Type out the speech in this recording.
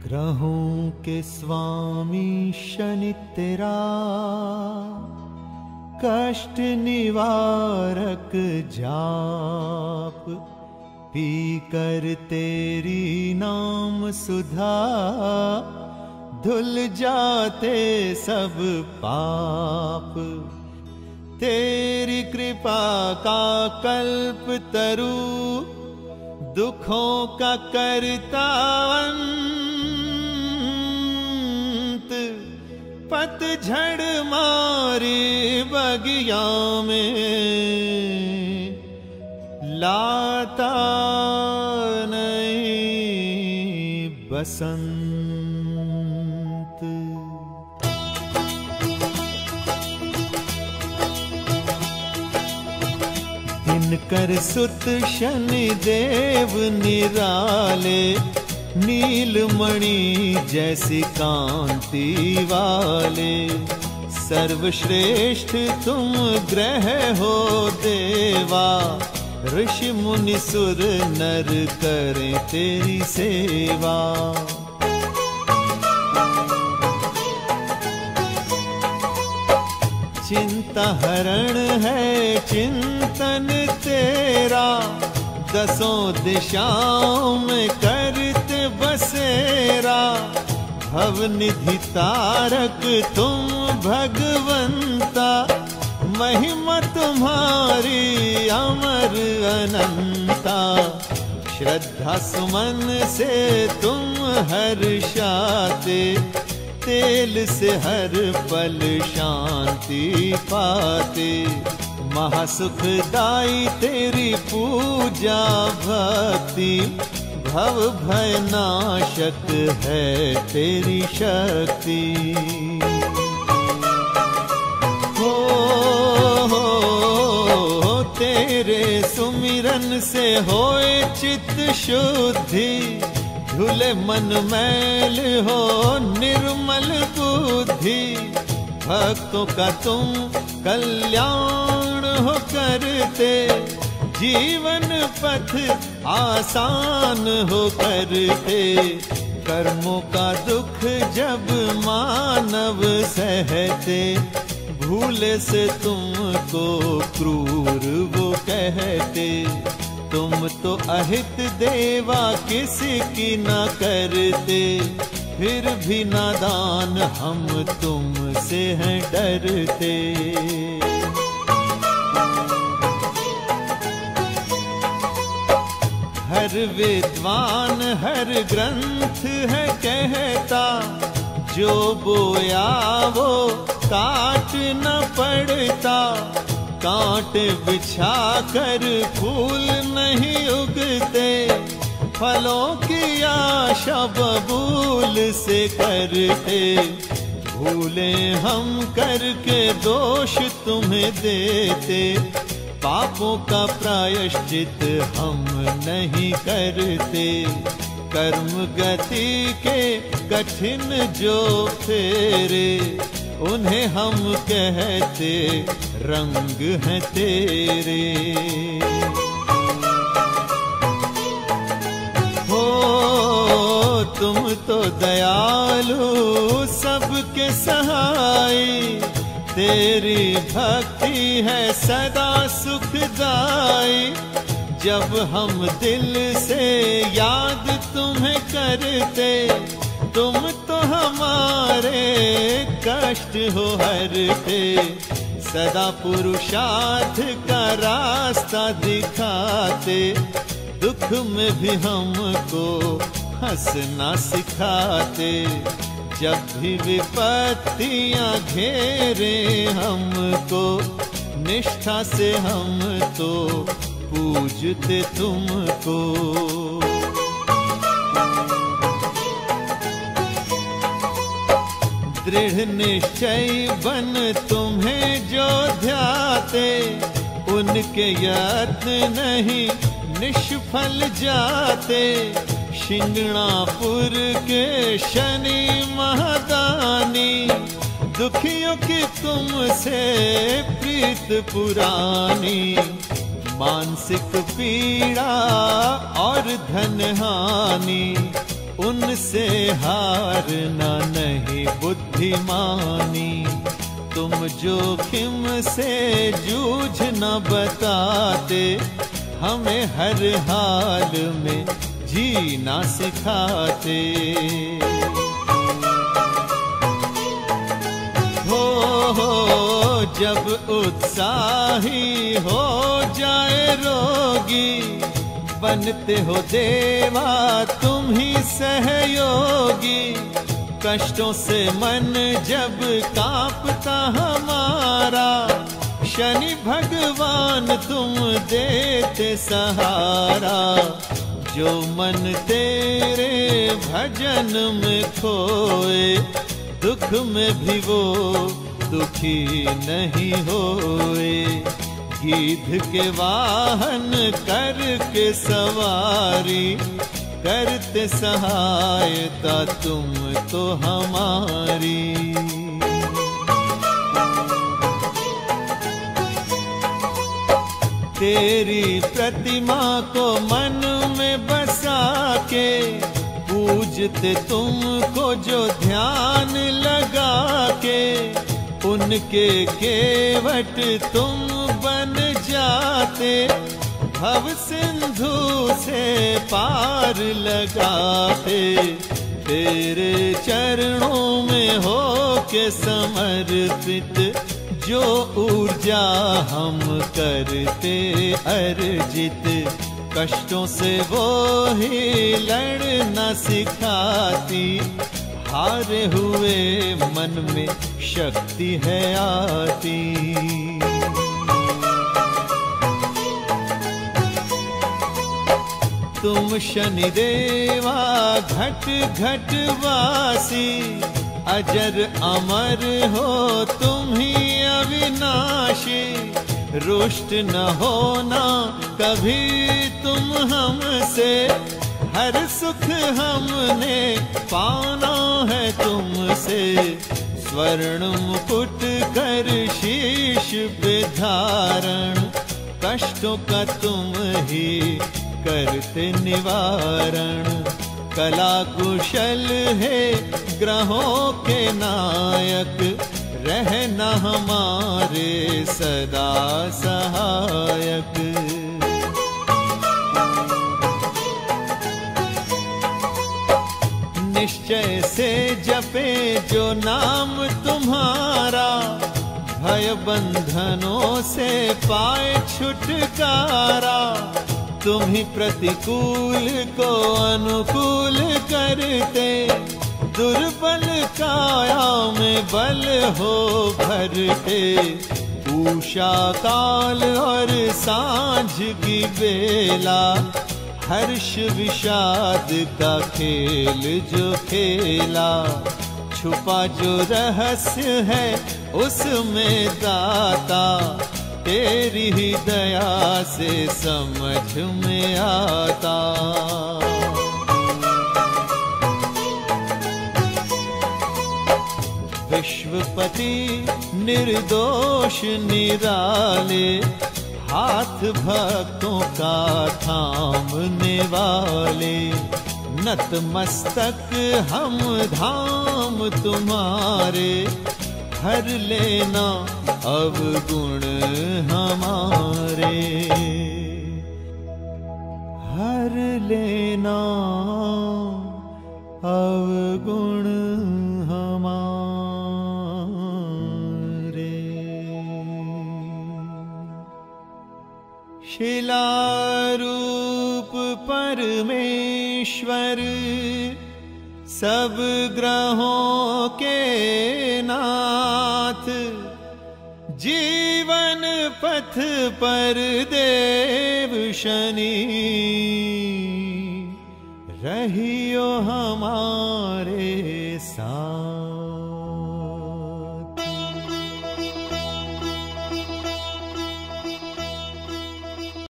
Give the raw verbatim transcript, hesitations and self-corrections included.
ग्रहों के स्वामी शनि तेरा, कष्ट निवारक जाप, पी कर तेरी नाम सुधा, धुल जाते सब पाप। तेरी कृपा का कल्प तरु, दुखों का करता अंत, पतझड़ मारी बगिया में, लाता नहीं बसंत। दिनकर सुत शनि देव निराले, नीलमणि जैसी कांति वाले, सर्वश्रेष्ठ तुम ग्रह हो देवा, ऋषि मुनि सुर नर करें तेरी सेवा। चिंता हरण है चिंतन तेरा, दसों दिशाओं में करते बसेरा, भवनिधि तारक तुम भगवंता, महिमा तुम्हारी अमर अनंता। श्रद्धा सुमन से तुम हर्षाते, तेल से हर पल शांति पाते, महासुखदाई तेरी पूजा भक्ति, भव भय नाशक है तेरी शक्ति। हो, हो, हो तेरे सुमिरन से होए चित्त शुद्धि, धुले मन मैल हो निर्मल बुद्धि, भक्तों का तुम कल्याण हो करते, जीवन पथ आसान हो करते। कर्मों का दुख जब मानव सहते, भूले से तुमको क्रूर वो कहते। तुम तो अहित देवा किसी की न करते, फिर भी नादान हम तुमसे हैं डरते। हर विद्वान हर ग्रंथ है कहता, जो बोया वो काट न पड़ता, कांटे बिछा कर फूल नहीं उगते, फलों की आशा बबूल से करते। भूले हम करके दोष तुम्हें देते, पापों का प्रायश्चित हम नहीं करते। कर्म गति के कठिन जो फेरे, उन्हें हम कहते रंग है तेरे। हो तुम तो दयालु सबके सहाय, तेरी भक्ति है सदा सुखदाई। जब हम दिल से याद तुम्हें करते, तुम तो हमारे कष्ट हो हरते। सदा पुरुषार्थ का रास्ता दिखाते, दुख में भी हमको हंसना सिखाते। जब भी विपत्तियां घेरे हमको, निष्ठा से हम तो पूजते तुमको। दृढ़ निश्चय बन तुम्हें जो ध्याते, उनके यत्न नहीं निष्फल जाते। शिंगणापुर के शनि महादानी, दुखियों की तुमसे प्रीत पुरानी। मानसिक पीड़ा और धन हानि, उनसे हारना नहीं बुद्धिमानी। तुम जोखिम से जूझ न बताते, हमें हर हाल में जीना सिखाते। हो हो जब उत्साही हो जाए रोगी, बनते हो देवा तुम ही सहयोगी। कष्टों से मन जब कांपता हमारा, शनि भगवान तुम देते सहारा। जो मन तेरे भजन में खोए, दुख में भी वो दुखी नहीं होए। गीध के वाहन करके सवारी, करते सहायता तुम तो हमारी। तेरी प्रतिमा को मन में बसा के, पूजते तुमको जो ध्यान लगा के, उनके केवट तुम बन जाते। भव सिंधु से पार लगाते, तेरे चरणों में हो के समर्पित। जो ऊर्जा हम करते अर्जित, कष्टों से वो ही लड़ना सिखाती। हारे हुए मन में शक्ति है आती। तुम शनिदेवा घट घट वासी, अजर अमर हो तुम ही अविनाशी। रुष्ट न होना कभी तुम हमसे, हर सुख हमने पाना है तुमसे। स्वर्ण मुकुट कर शीश पे धारण, कष्टों का तुम ही करते निवारण। कला कुशल है ग्रहों के नायक, रहना हमारे सदा सहायक। निश्चय से जपे जो नाम तुम्हारा, भय बंधनों से पाए छुटकारा। तुम ही प्रतिकूल को अनुकूल करते, दुर्बल काया में बल हो भरते। उषा काल और सांझ की बेला, हर्ष विषाद का खेल जो खेला। छुपा जो रहस्य है उसमें दाता, तेरी ही दया से समझ में आता। विश्वपति निर्दोष निराले, हाथ भक्तों का थामने वाले। नतमस्तक हम धाम तुम्हारे, हर लेना अवगुण हमारे। हर लेना अवगुण हमारे। शिलारूप परमेश्वर, सब ग्रहों के नाथ। जीवन पथ पर देव शनि, रहियो हमारे साथ।